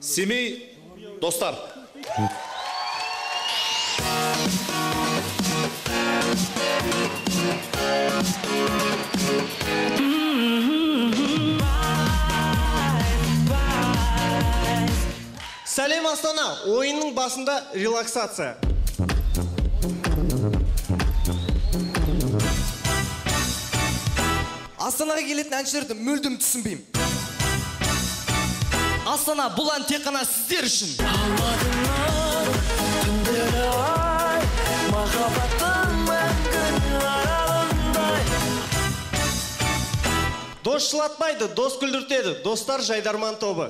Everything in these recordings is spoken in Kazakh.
Семей, достар. Сәлем Астана, ойынның басында релаксация. Астанаға келетін әншілерді мүлдім түсінбеймін. Астана, бұл ән тек қана сіздер үшін. Алматыңнан күндері ай, махаббаттың мәңгі аралындай. Дос жылатпайды, дос күлдіртеді, достар Жайдарман тобы.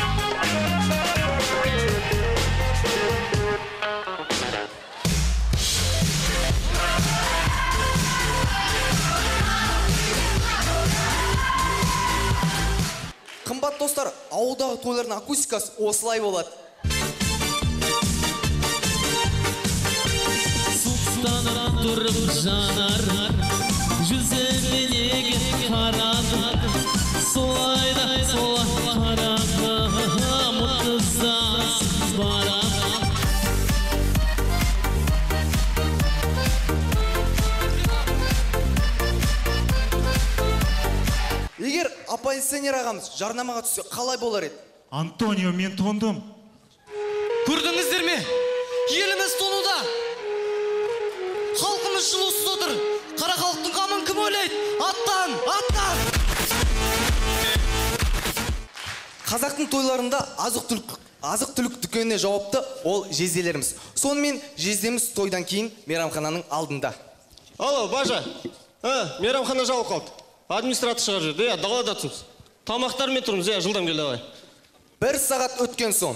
Қымбат достар, ауылдағы тойлардың акустикасы осылай болады. Сұқтанып тұрып жанар, жүзіне неге қарады, солайда солай қарады, мұттызасыз барады. Егер оппозиционер ағамыз жарнамаға түссе қалай болар еді? Антонио, мен тондым. Көрдіңіздер ме? Еліміз тонуда. Халқымыз жылусыз отыр. Қара халықтың қамын кім ойлайды? Аттан, аттан! Қазақтың тойларында азық-түлік дүкеніне жауапты ол жезделеріміз. Сонымен жездеміз тойдан кейін мейрамхананың алдында. Алло, бажа. Мейрамхана жауып қалды. Администратор шығар жерде, далада тұрмыз. Тамақтармен тұрмыз, жылдам келді ағай. 1 сағат өткен соң.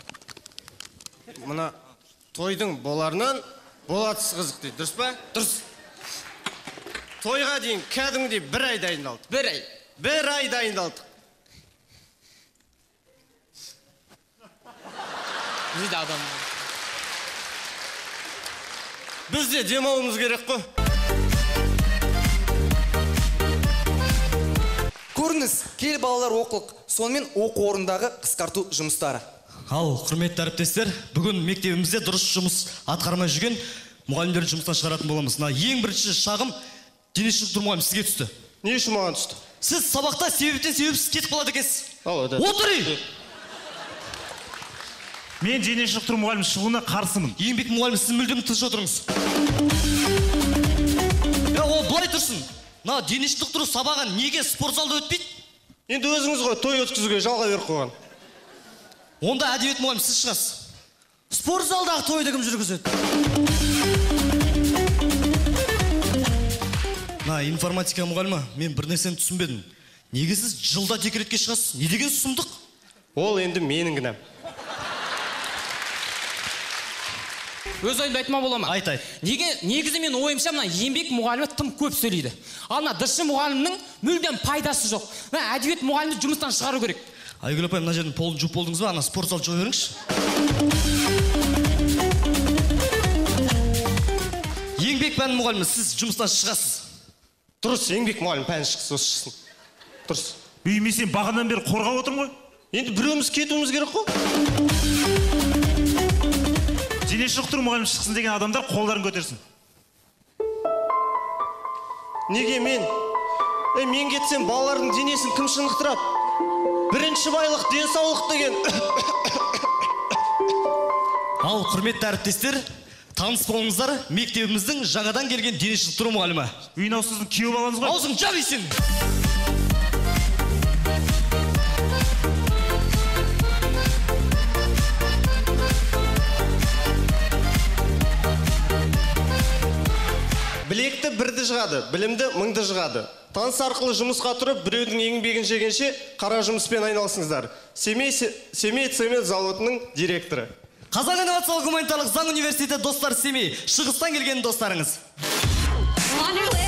Мына тойдың боларынан болатсыз қызық дейді, дұрыс па? Дұрыс. Тойға дейін кәдімгідей 1 ай дайындалды. 1 ай. 1 ай дайындалдық. Дейді адам. Біз де демалуымыз керек қой. Көріңіз, кел балалар оқылық, сонымен оқу орындағы қысқарту жұмыстары. Ал, құрметті әріптестер, бүгін мектебімізде дұрыс жұмыс атқармай жүрген мұғалімдерді жұмыстан шығаратын боламыз. Ең бірінші шағым дене шынықтыру мұғалім сізге түсті. Не үшін маған түсті? Сіз сабақта себепсіз кетіп қалады екенсіз. Отыр! Мен дене шынықтыру мұғалім шығуына қарсымын. Еңбек мұғалім, сіз мүлдем тыныш отырыңыз. Ол былай тұрсын. Дене шынықтыру сабағы неге спорт залда өтпейді? Енді өзіңіз ғой той өткізуге жалға беріп қойған. Онда әдебиет мұғалім сіз шығасыз. Спорт залдағы тойды кім жүргізеді? Информатика мұғалімі, мен бір нәрсені түсінбедім. Неге сіз жылда декретке шығасыз? Не деген сұмдық? Ол енді менің кінәм. Өз ойымды айтма бола ма? Айт. Негізі мен ойымша мына еңбек мұғалімі тым көп сөйлейді. Ал мына дыршы мұғалімнің мүлдем пайдасы жоқ. Әдебиет мұғалімді жұмыстан шығару керек. Айгүл апай, мына жердің полын жуып болдыңыз ба? Ана спорт зал жуа беріңізші. Еңбек пән мұғалімі, сіз жұмыстан шығасыз. Дұрыс, еңбек мұғалім пән шықсын. Дұрыс. Үйіме сен бағанадан бері қорғап отырмын ғой. Енді біреуміз кетуіміз керек қой. Дене шынықтыру мұғалім шықсын деген адамдар қолдарын көтерсін. Неге мен? Мен кетсем балалардың денесін кім шынықтырады? Бірінші байлық денсаулық деген. Ал, құрметті әріптестер, таныс болыңыздар, мектебіміздің жаңадан келген дене шынықтыру мұғалімі. Үйін сіздің күйеу балаңыз ғой. Аузың жап ейсен! Білекті бірді жығады, білімді мыңды жығады. Таныс арқылы жұмысқа тұрып, біреудің еңбегін жегенше қара жұмыспен айналысыңыздар. Семей цемент зауытының директоры. Қазақ инновациялық гуманитарлық заң университеті достар Семей. Шығыстан келген достарыңыз.